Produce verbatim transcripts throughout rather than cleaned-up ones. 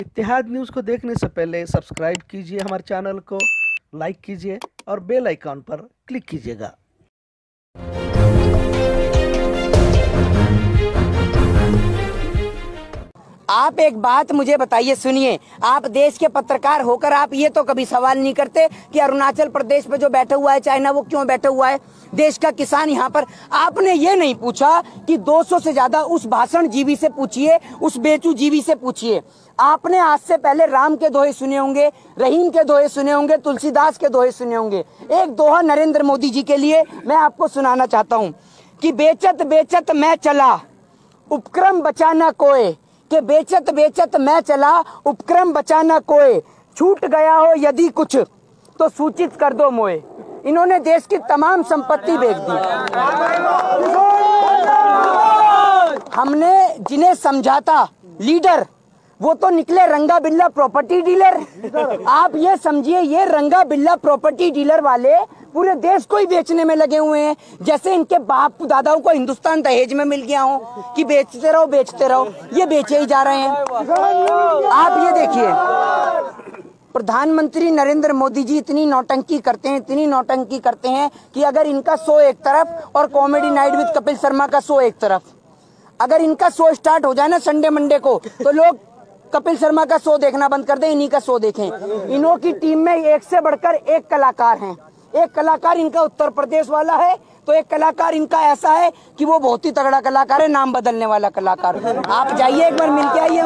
इत्तेहाद news को देखने से पहले सब्सक्राइब कीजिए हमारे चैनल को, लाइक कीजिए और बेल आइकॉन पर क्लिक कीजिएगा। आप एक बात मुझे बताइए, सुनिए, आप देश के पत्रकार होकर आप ये तो कभी सवाल नहीं करते कि अरुणाचल प्रदेश पे जो बैठा हुआ है चाइना, वो क्यों बैठा हुआ है? देश का किसान यहाँ पर। आपने ये नहीं पूछा कि दो सौ से ज्यादा उस भाषण जीवी से पूछिए, उस बेचू जीवी से पूछिए। आपने आज से पहले राम के दोहे सुने होंगे, रहीम के दोहे सुने होंगे, तुलसीदास के दोहे सुने होंगे। एक दोहा नरेंद्र मोदी जी के लिए मैं आपको सुनाना चाहता हूँ कि बेचत बेचत मैं चला, उपक्रम बचाना कोय, के बेचत बेचत मैं चला, उपक्रम बचाना कोय, छूट गया हो यदि कुछ तो सूचित कर दो मोए। इन्होंने देश की तमाम संपत्ति बेच दी। हमने जिन्हें समझाता लीडर, वो तो निकले रंगा बिल्ला प्रॉपर्टी डीलर। आप ये समझिए, ये रंगा बिल्ला प्रॉपर्टी डीलर वाले पूरे देश को ही बेचने में लगे हुए हैं, जैसे इनके बाप दादाओं को हिंदुस्तान दहेज में मिल गया हो कि बेचते रहो बेचते रहो, ये बेचे ही जा रहे हैं। आप ये देखिए, प्रधानमंत्री नरेंद्र मोदी जी इतनी नौटंकी करते हैं, इतनी नौटंकी करते हैं कि अगर इनका शो एक तरफ और comedy night with Kapil Sharma का शो एक तरफ, अगर इनका शो स्टार्ट हो जाए ना संडे मंडे को, तो लोग कपिल शर्मा का शो देखना बंद कर दें, इन्हीं का शो देखें। इन्हों की टीम में एक से बढ़कर एक कलाकार हैं। एक कलाकार इनका उत्तर प्रदेश वाला है, तो एक कलाकार इनका ऐसा है कि वो बहुत ही तगड़ा कलाकार है, नाम बदलने वाला कलाकार। आप जाइए एक बार मिल के आइए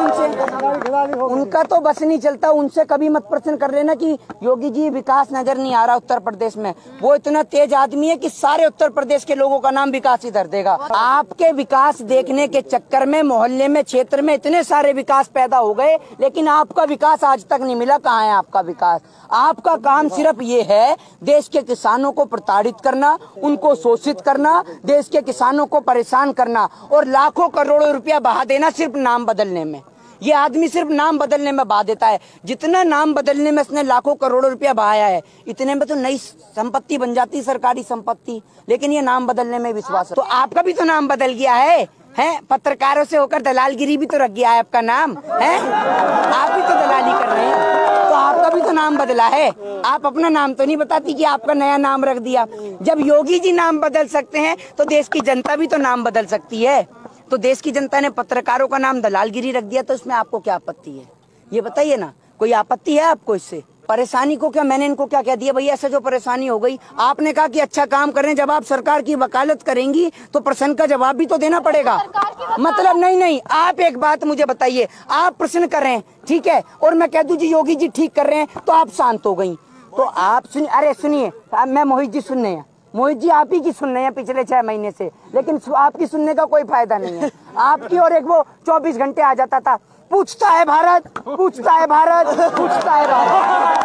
उनसे, उनका तो बस नहीं चलता। उनसे कभी मत प्रश्न कर लेना कि योगी जी विकास नजर नहीं आ रहा उत्तर प्रदेश में। वो इतना तेज आदमी है कि सारे उत्तर प्रदेश के लोगों का नाम विकास ही धर देगा। आपके विकास देखने के चक्कर में मोहल्ले में, क्षेत्र में इतने सारे विकास पैदा हो गए, लेकिन आपका विकास आज तक नहीं मिला। कहाँ है आपका विकास? आपका काम सिर्फ ये है देश के किसानों को प्रताड़ित करना, उनको शोषित करना, देश के किसानों को परेशान करना और लाखों करोड़ों रुपया बहा देना सिर्फ नाम बदलने में। ये आदमी सिर्फ नाम बदलने में बहा देता है। जितना नाम बदलने में इसने लाखों करोड़ों रुपया बहाया है, इतने में तो नई संपत्ति बन जाती, सरकारी संपत्ति, लेकिन ये नाम बदलने में विश्वास है। तो आपका भी तो नाम बदल गया है, हैं? पत्रकारों से होकर दलालगिरी भी तो रख गया है आपका नाम, है? आप भी तो दलाली कर रहे हैं, तो आपका भी तो नाम बदला है। आप अपना नाम तो नहीं बताती कि आपका नया नाम रख दिया। जब योगी जी नाम बदल सकते हैं तो देश की जनता भी तो नाम बदल सकती है। तो देश की जनता ने पत्रकारों का नाम दलालगिरी रख दिया, तो इसमें आपको क्या आपत्ति है? ये बताइए ना, कोई आपत्ति है आपको इससे? परेशानी को क्या, मैंने इनको क्या कह दिया भैया ऐसे जो परेशानी हो गई? आपने कहा कि अच्छा काम कर रहे हैं, जब आप सरकार की वकालत करेंगी तो प्रश्न का जवाब भी तो देना पड़ेगा। मतलब नहीं नहीं, आप एक बात मुझे बताइए, आप प्रश्न कर रहे हैं, ठीक है, और मैं कह दूं जी योगी जी ठीक कर रहे हैं, तो आप शांत हो गई। तो आप सुनिए, अरे सुनिए, मैं मोहित जी सुनने हैं, मोहित जी आप ही की सुन रहे हैं पिछले छह महीने से, लेकिन आपकी सुनने का कोई फायदा नहीं है। आपकी और एक वो चौबीस घंटे आ जाता था, पूछता है भारत, पूछता है भारत, पूछता है भारत।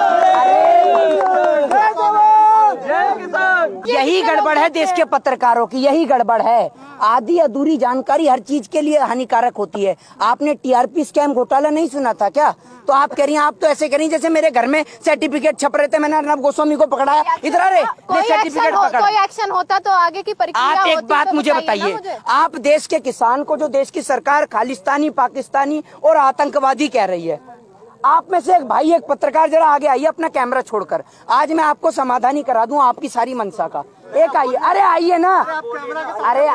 यही गड़बड़ है देश के पत्रकारों की, यही गड़बड़ है। आधी अधूरी जानकारी हर चीज के लिए हानिकारक होती है। आपने टीआरपी स्कैम घोटाला नहीं सुना था क्या? तो आप कह रही हैं, आप तो ऐसे कह रही हैं जैसे मेरे घर में सर्टिफिकेट छप रहे थे, मैंने अर्नब गोस्वामी को पकड़ाया, इधर आ रहे सर्टिफिकेट पकड़। कोई एक्शन होता तो आगे की प्रक्रिया आप एक होती, बात तो मुझे बताइए, आप देश के किसान को जो देश की सरकार खालिस्तानी, पाकिस्तानी और आतंकवादी कह रही है, आप में से एक भाई, एक पत्रकार जरा आगे आइए अपना कैमरा छोड़कर, आज मैं आपको समाधान ही करा दूं आपकी सारी मनसा का। एक आइए, अरे आइए ना, अरे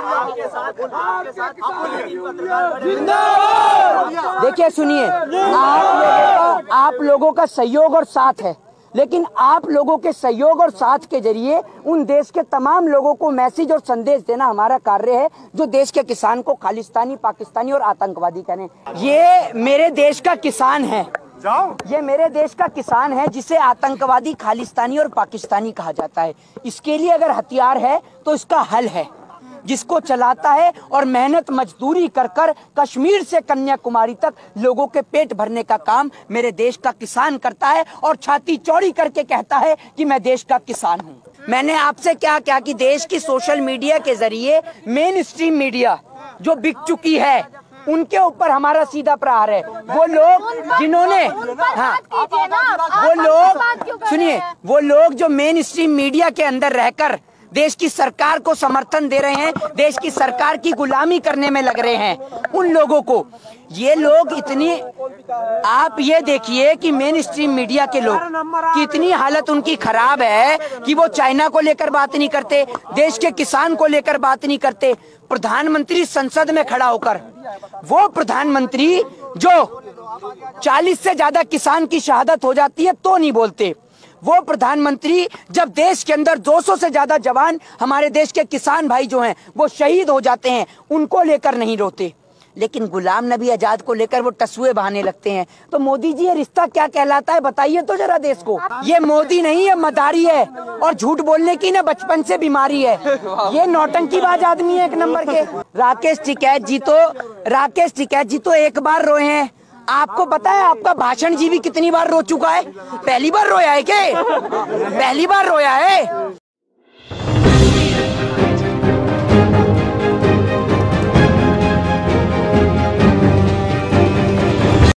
देखिए सुनिए, आप, आप लोगों का सहयोग और साथ है, लेकिन आप लोगों के सहयोग और साथ के जरिए उन देश के तमाम लोगों को मैसेज और संदेश देना हमारा कार्य है, जो देश के किसान को खालिस्तानी, पाकिस्तानी और आतंकवादी कह रहे हैं। ये मेरे देश का किसान है, ये मेरे देश का किसान है जिसे आतंकवादी, खालिस्तानी और पाकिस्तानी कहा जाता है। इसके लिए अगर हथियार है तो इसका हल है, जिसको चलाता है और मेहनत मजदूरी कर कर कश्मीर से कन्याकुमारी तक लोगों के पेट भरने का काम मेरे देश का किसान करता है, और छाती चौड़ी करके कहता है कि मैं देश का किसान हूँ। मैंने आपसे क्या क्या कि देश की सोशल मीडिया के जरिए मेन स्ट्रीम मीडिया जो बिक चुकी है, उनके ऊपर हमारा सीधा प्रहार है। वो लोग जिन्होंने, हाँ, वो लोग सुनिए, वो लोग जो मेन स्ट्रीम मीडिया के अंदर रहकर देश की सरकार को समर्थन दे रहे हैं, देश की सरकार की गुलामी करने में लग रहे हैं, उन लोगों को ये लोग इतनी, आप ये देखिए कि मेन स्ट्रीम मीडिया के लोग की इतनी हालत उनकी खराब है कि वो चाइना को लेकर बात नहीं करते, देश के किसान को लेकर बात नहीं करते। प्रधानमंत्री संसद में खड़ा होकर, वो प्रधानमंत्री जो चालीस से ज्यादा किसान की शहादत हो जाती है तो नहीं बोलते, वो प्रधानमंत्री जब देश के अंदर दो सौ से ज्यादा जवान हमारे देश के किसान भाई जो हैं वो शहीद हो जाते हैं, उनको लेकर नहीं रोते। लेकिन गुलाम नबी आजाद को लेकर वो टसुए बहाने लगते हैं। तो मोदी जी, ये रिश्ता क्या कहलाता है बताइए तो जरा देश को। ये मोदी नहीं है, मदारी है, और झूठ बोलने की ना बचपन से बीमारी है। ये नौटंकीबाज आदमी है एक नंबर के। राकेश टिकैत जी तो राकेश टिकैत जी तो एक बार रोए हैं। आपको पता है आपका भाषण जी भी कितनी बार रो चुका है? पहली बार रोया है क्या? पहली बार रोया है।